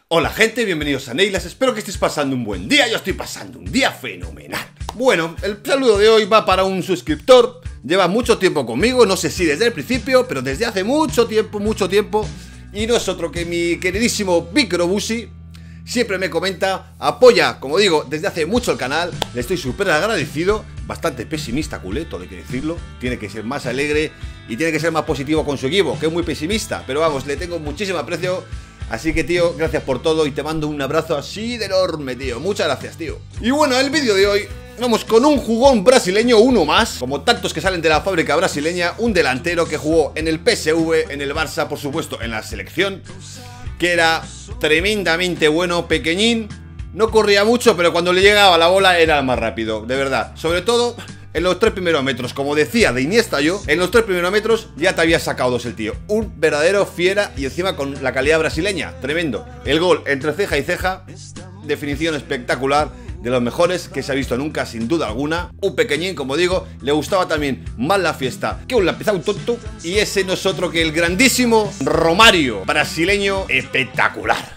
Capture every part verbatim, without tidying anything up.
Hola gente, bienvenidos a Neilas, espero que estéis pasando un buen día, yo estoy pasando un día fenomenal. Bueno, el saludo de hoy va para un suscriptor, lleva mucho tiempo conmigo, no sé si desde el principio, pero desde hace mucho tiempo, mucho tiempo. Y no es otro que mi queridísimo Microbusi, siempre me comenta, apoya, como digo, desde hace mucho el canal, le estoy súper agradecido, bastante pesimista culeto, hay que decirlo, tiene que ser más alegre y tiene que ser más positivo con su equipo, que es muy pesimista, pero vamos, le tengo muchísimo aprecio. Así que, tío, gracias por todo y te mando un abrazo así de enorme, tío. Muchas gracias, tío. Y bueno, el vídeo de hoy, vamos con un jugón brasileño, uno más. Como tantos que salen de la fábrica brasileña, un delantero que jugó en el P S V, en el Barça, por supuesto, en la selección. Que era tremendamente bueno, pequeñín. No corría mucho, pero cuando le llegaba la bola era el más rápido, de verdad. Sobre todo en los tres primeros metros, como decía de Iniesta yo, en los tres primeros metros ya te había sacado dos el tío. Un verdadero fiera y encima con la calidad brasileña, tremendo. El gol entre ceja y ceja, definición espectacular, de los mejores que se ha visto nunca, sin duda alguna. Un pequeñín, como digo, le gustaba también más la fiesta que un lapizado tonto. Y ese no es otro que el grandísimo Romario, brasileño espectacular.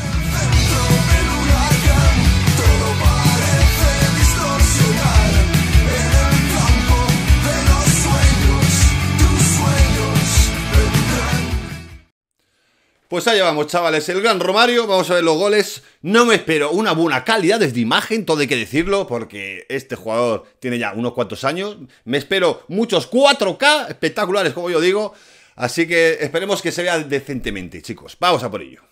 Pues allá vamos, chavales, el gran Romario, vamos a ver los goles. No me espero una buena calidad desde imagen, todo hay que decirlo, porque este jugador tiene ya unos cuantos años. Me espero muchos cuatro K espectaculares, como yo digo. Así que esperemos que se vea decentemente, chicos. Vamos a por ello.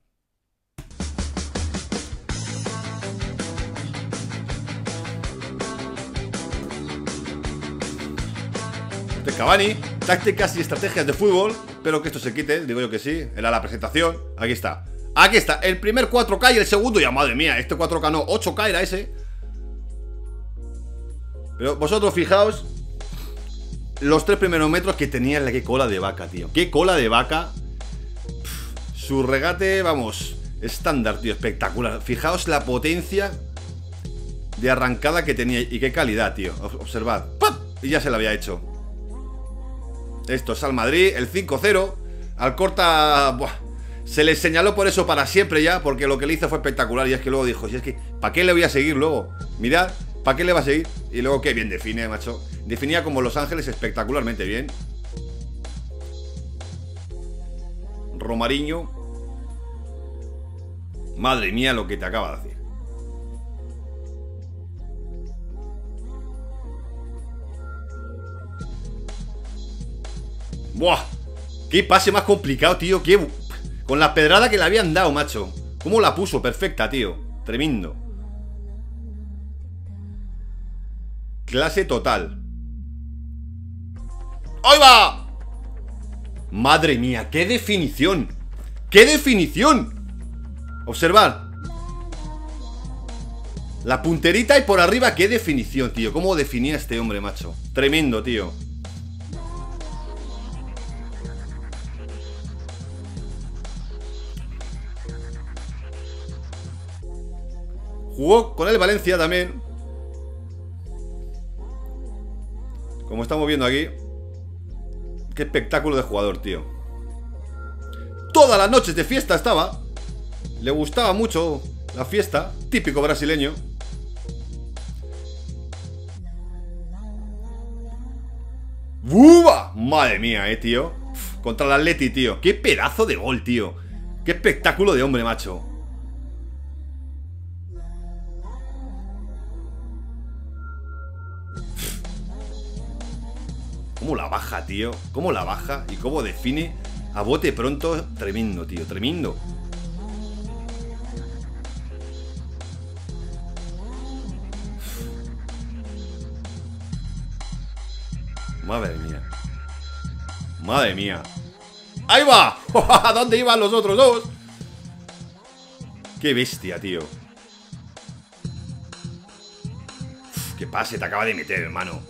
Este Cavani, tácticas y estrategias de fútbol. Espero que esto se quite, digo yo que sí. Era la presentación, aquí está. Aquí está, el primer cuatro K y el segundo, ya madre mía, este cuatro K no, ocho K era ese. Pero vosotros fijaos los tres primeros metros que tenía la que cola de vaca, tío. Qué cola de vaca. Pff, su regate, vamos, estándar, tío, espectacular. Fijaos la potencia de arrancada que tenía y qué calidad, tío. Observad, ¡pap! Y ya se la había hecho. Esto es al Madrid, el cinco cero. Al Corta, buah, se le señaló por eso para siempre ya, porque lo que le hizo fue espectacular. Y es que luego dijo, si es que, ¿para qué le voy a seguir luego? Mirad, ¿para qué le va a seguir? Y luego qué bien define, macho. Definía como Los Ángeles espectacularmente bien. Romariño. Madre mía lo que te acaba de hacer. ¡Buah! ¡Qué pase más complicado, tío! ¡Qué... Con la pedrada que le habían dado, macho! ¿Cómo la puso? Perfecta, tío. Tremendo. Clase total. ¡Ahí va! ¡Madre mía! ¡Qué definición! ¡Qué definición! Observad. La punterita y por arriba, ¡qué definición, tío! ¿Cómo definía este hombre, macho? Tremendo, tío. Jugó con el Valencia también, como estamos viendo aquí. Qué espectáculo de jugador, tío. Todas las noches de fiesta estaba. Le gustaba mucho la fiesta. Típico brasileño. ¡Buba! Madre mía, eh, tío. Uf, contra el Atleti, tío. Qué pedazo de gol, tío. Qué espectáculo de hombre, macho. Cómo la baja, tío. Cómo la baja y cómo define a bote pronto. Tremendo, tío. Tremendo. Madre mía. Madre mía. ¡Ahí va! ¿A dónde iban los otros dos? Qué bestia, tío. Uf, qué pase te acaba de meter, hermano.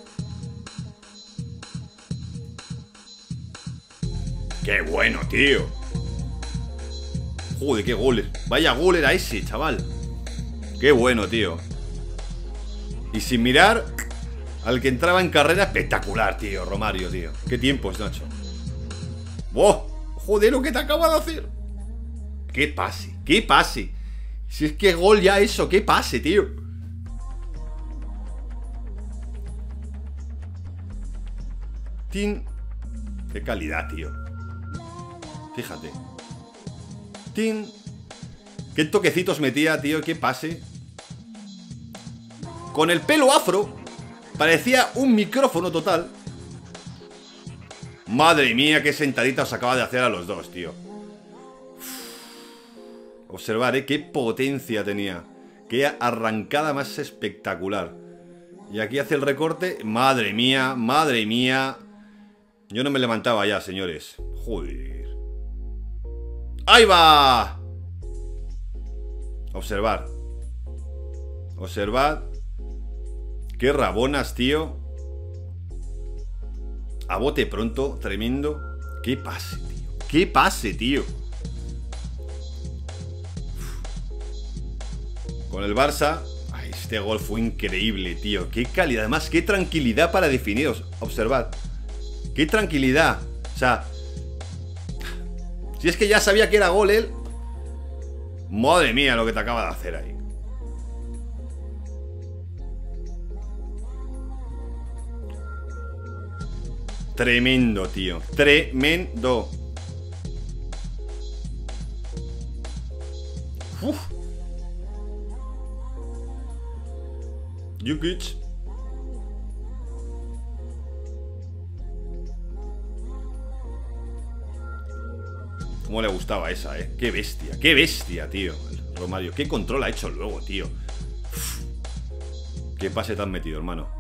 ¡Qué bueno, tío! Joder, qué goles. Vaya gol era ese, chaval. Qué bueno, tío. Y sin mirar al que entraba en carrera, espectacular, tío. Romario, tío. Qué tiempos, Nacho. ¡Oh! Joder, lo que te acaba de hacer. ¡Qué pase! ¡Qué pase! Si es que gol ya eso, ¡qué pase, tío! Tin. ¡Qué calidad, tío! Fíjate. Tin. ¡Qué toquecitos metía, tío! ¡Qué pase! Con el pelo afro parecía un micrófono total. Madre mía, qué sentadita os acaba de hacer a los dos, tío. Observar, ¿eh? Qué potencia tenía. Qué arrancada más espectacular. Y aquí hace el recorte. Madre mía, madre mía. Yo no me levantaba ya, señores. Joder. ¡Ahí va! Observar. Observad. Qué rabonas, tío. A bote pronto, tremendo. Qué pase, tío. Qué pase, tío. Con el Barça. Ay, este gol fue increíble, tío. Qué calidad. Además, qué tranquilidad para definiros. Observad. Qué tranquilidad. O sea, si es que ya sabía que era gol él. Madre mía lo que te acaba de hacer ahí. Tremendo, tío. Tremendo. Uf. Jukic. Cómo le gustaba esa, eh. Qué bestia, qué bestia, tío. Romario, qué control ha hecho luego, tío. Uf. Qué pase tan metido, hermano.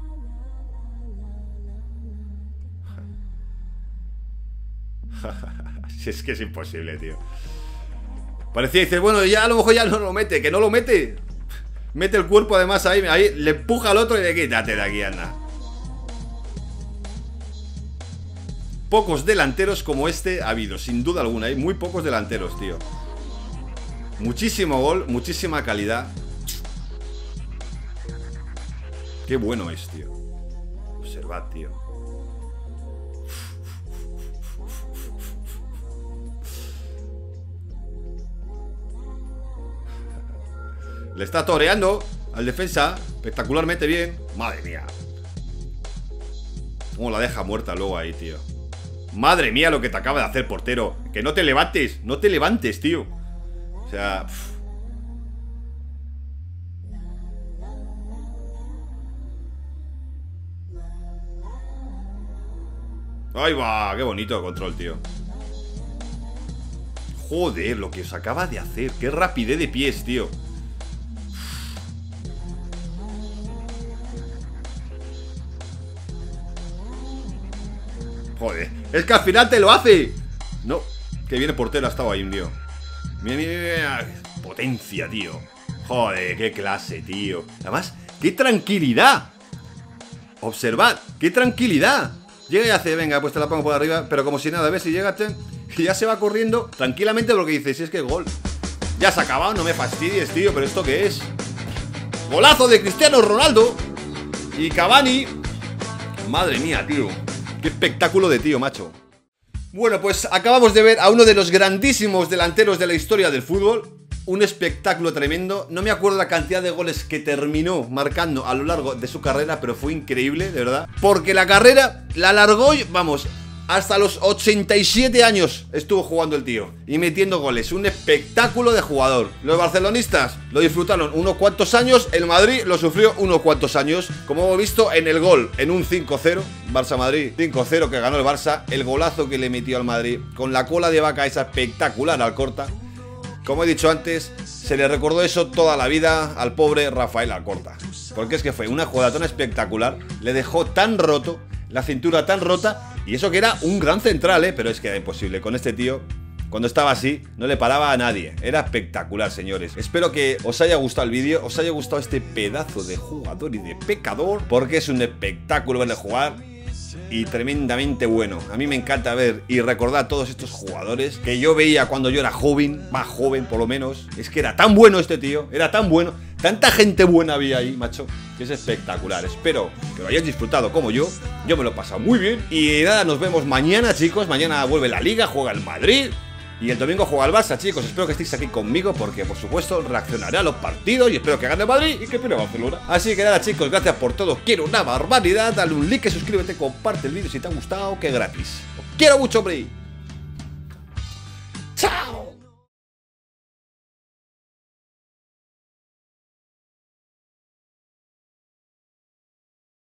Si es que es imposible, tío. Parecía, dices, bueno, ya a lo mejor ya no lo mete. Que no lo mete. Mete el cuerpo además ahí, ahí le empuja al otro y le quítate de aquí, anda. Pocos delanteros como este ha habido, sin duda alguna. Hay muy pocos delanteros, tío. Muchísimo gol, muchísima calidad. Qué bueno es, tío. Observad, tío. Le está toreando al defensa espectacularmente bien. Madre mía. Cómo la deja muerta luego ahí, tío. Madre mía lo que te acaba de hacer, portero. Que no te levantes, no te levantes, tío. O sea... Pff. Ahí va, qué bonito control, tío. Joder, lo que os acaba de hacer. Qué rapidez de pies, tío. Joder, es que al final te lo hace. No, que viene portero, ha estado ahí un tío. Mira, mira, mira. Potencia, tío. Joder, qué clase, tío. Además, qué tranquilidad. Observad, qué tranquilidad. Llega y hace, venga, pues te la pongo por arriba. Pero como si nada, ves si llega y ya se va corriendo tranquilamente lo que dice. Si es que es gol. Ya se ha acabado, no me fastidies, tío. Pero ¿esto qué es? Golazo de Cristiano Ronaldo y Cavani. Madre mía, tío. Qué espectáculo de tío, macho. Bueno, pues acabamos de ver a uno de los grandísimos delanteros de la historia del fútbol. Un espectáculo tremendo. No me acuerdo la cantidad de goles que terminó marcando a lo largo de su carrera, pero fue increíble, de verdad. Porque la carrera la alargó, vamos, hasta los ochenta y siete años estuvo jugando el tío y metiendo goles. Un espectáculo de jugador. Los barcelonistas lo disfrutaron unos cuantos años. El Madrid lo sufrió unos cuantos años, como hemos visto en el gol, en un cinco cero. Barça-Madrid, cinco cero que ganó el Barça. El golazo que le metió al Madrid con la cola de vaca esa espectacular al Alcorta. Como he dicho antes, se le recordó eso toda la vida al pobre Rafael Alcorta. Porque es que fue una jugada tan espectacular. Le dejó tan roto, la cintura tan rota. Y eso que era un gran central, ¿eh? Pero es que era imposible. Con este tío, cuando estaba así, no le paraba a nadie. Era espectacular, señores. Espero que os haya gustado el vídeo, os haya gustado este pedazo de jugador y de pecador. Porque es un espectáculo verle jugar. Y tremendamente bueno. A mí me encanta ver y recordar a todos estos jugadores que yo veía cuando yo era joven, más joven por lo menos. Es que era tan bueno este tío, era tan bueno. Tanta gente buena había ahí, macho, que es espectacular. Espero que lo hayáis disfrutado como yo. Yo me lo he pasado muy bien. Y nada, nos vemos mañana, chicos. Mañana vuelve la Liga, juega el Madrid. Y el domingo juega al Barça, chicos. Espero que estéis aquí conmigo porque, por supuesto, reaccionaré a los partidos y espero que gane Madrid y que pierda Barcelona. Así que nada, chicos, gracias por todo. Quiero una barbaridad. Dale un like, suscríbete, comparte el vídeo si te ha gustado, que es gratis. Os quiero mucho, hombre.